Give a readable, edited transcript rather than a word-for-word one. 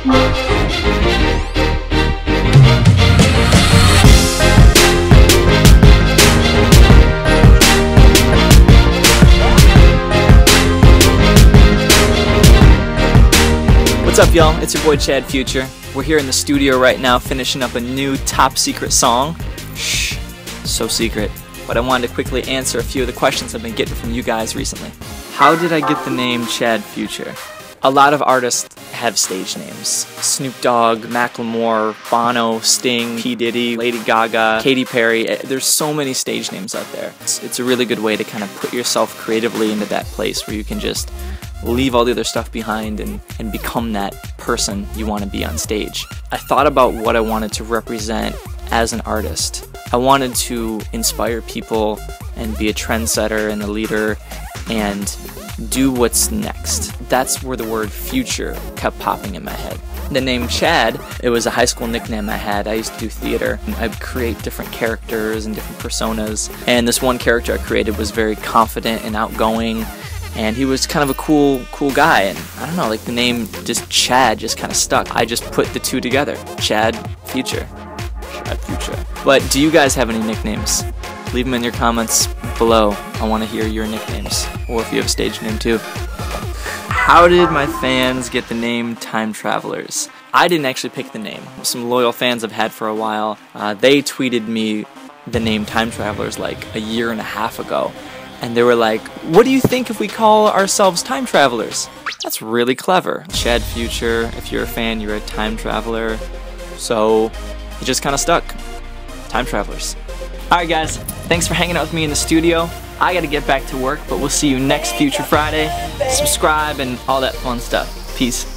What's up, y'all? It's your boy Chad Future. We're here in the studio right now finishing up a new top secret song. Shh, so secret. But I wanted to quickly answer a few of the questions I've been getting from you guys recently. How did I get the name Chad Future? A lot of artists have stage names. Snoop Dogg, Macklemore, Bono, Sting, P. Diddy, Lady Gaga, Katy Perry. There's so many stage names out there. It's a really good way to kind of put yourself creatively into that place where you can just leave all the other stuff behind and become that person you want to be on stage. I thought about what I wanted to represent as an artist. I wanted to inspire people and be a trendsetter and a leader and do what's next. That's where the word future kept popping in my head. The name Chad, it was a high school nickname I had. I used to do theater. I'd create different characters and different personas, and this one character I created was very confident and outgoing, and he was kind of a cool guy, and I don't know, like the name just Chad just kind of stuck. I just put the two together. Chad Future. Chad Future. But do you guys have any nicknames? Leave them in your comments below. I want to hear your nicknames, or if you have a stage name too. How did my fans get the name Time Travelers? I didn't actually pick the name. Some loyal fans I've had for a while, they tweeted me the name Time Travelers like a year and a half ago. And they were like, what do you think if we call ourselves Time Travelers? That's really clever. Chad Future, if you're a fan, you're a time traveler. So it just kind of stuck. Time Travelers. Alright guys, thanks for hanging out with me in the studio. I gotta get back to work, but we'll see you next Future Friday. Subscribe and all that fun stuff. Peace.